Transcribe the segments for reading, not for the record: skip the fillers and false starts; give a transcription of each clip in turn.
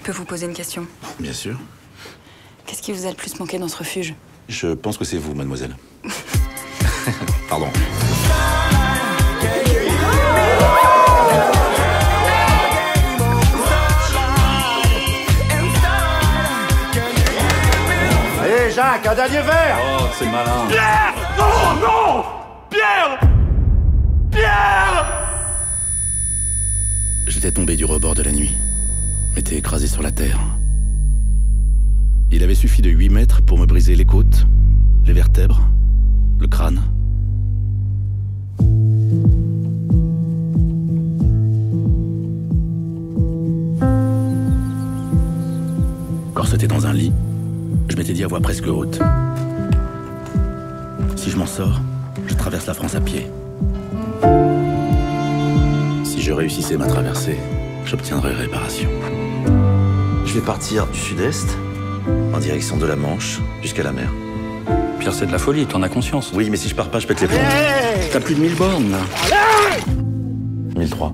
peux vous poser une question? Bien sûr. Qu'est-ce qui vous a le plus manqué dans ce refuge? Je pense que c'est vous, mademoiselle. Pardon. Allez, Jacques, un dernier verre! Oh, c'est malin. Pierre! Non, non! Pierre! Pierre! J'étais tombé du rebord de la nuit. M'étais écrasé sur la terre. Il avait suffi de 8 mètres pour me briser les côtes, les vertèbres, le crâne. Corseté dans un lit, je m'étais dit à voix presque haute: si je m'en sors, je traverse la France à pied. Si je réussissais ma traversée, j'obtiendrais réparation. Je vais partir du sud-est, en direction de la Manche, jusqu'à la mer. Pierre, c'est de la folie, t'en as conscience. Oui, mais si je pars pas, je pète les plombs. T'as plus de 1000 bornes, là. 1003.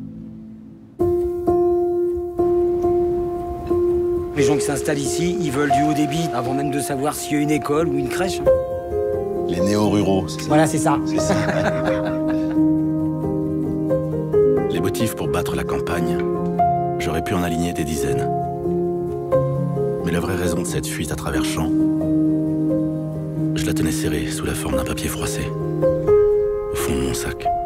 Les gens qui s'installent ici, ils veulent du haut débit avant même de savoir s'il y a une école ou une crèche. Les néo-ruraux, c'est ça? Voilà, c'est ça. C'est ça. Les motifs pour battre la campagne, j'aurais pu en aligner des dizaines. Mais la vraie raison de cette fuite à travers champs, je la tenais serrée sous la forme d'un papier froissé, au fond de mon sac.